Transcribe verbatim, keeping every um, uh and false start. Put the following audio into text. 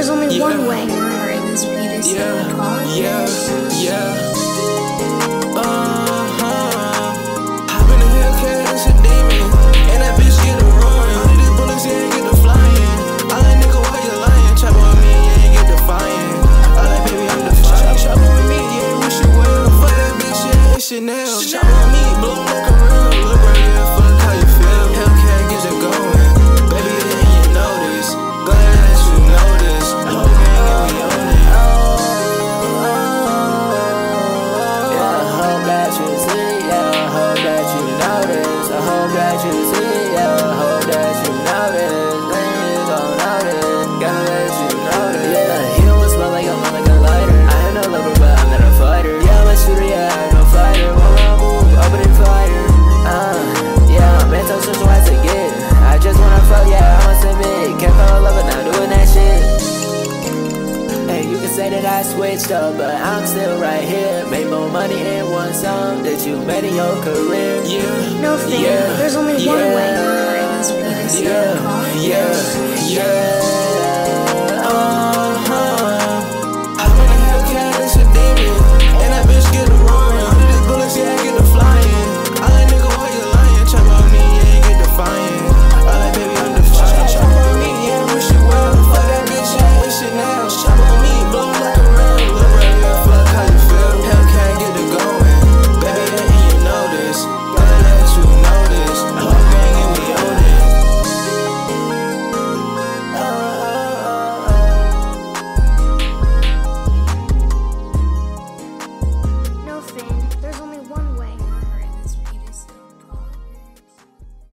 there's only yeah, one way. This beat is yeah, yeah, yeah. Uh-huh. Hop in the Hellcat, it's a demon. And that bitch get a roaring. All of these bullets, you ain't get to flying. I like nigga, why you lying? Chop on me, you ain't get defiant. I like baby, I'm defiant. Chop on me, you ain't wish you well. Fuck that bitch, yeah, it's Chanel. Chop on me, blow like a real. Look right here, fuck how you feel. Hellcat, get it going. Baby, then you know this. Glad that you know this. The whole gang and we own it. Yeah, I hope that you see, yeah, I hope that you notice. I hope that you see, yeah, I hope that you notice. Then you gon' notice, gotta let you notice. Yeah, you don't smell like I'm like a lighter. I am no lover, but I'm not a fighter. Yeah, I'm a shooter, yeah, I'm no fighter. One more move, opening fire. Uh, yeah, I'm mental, so hard to get. I just wanna fuck, yeah, I must admit. Can't fall in love, but now doing that shit. Hey, you can say that I switched up, but I'm still right here. Made more money in one song that you made in your career. Yeah, No fam, yeah, there's only one yeah, way. This beat is yeah, yeah, yeah.